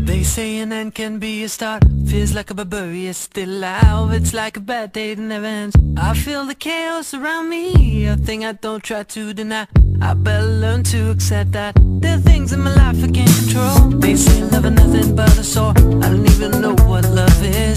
They say an end can be a start. Feels like a barbarian still alive. It's like a bad day that never ends. I feel the chaos around me, a thing I don't try to deny. I better learn to accept that there are things in my life I can't control. They say love is nothing but a sore. I don't even know what love is.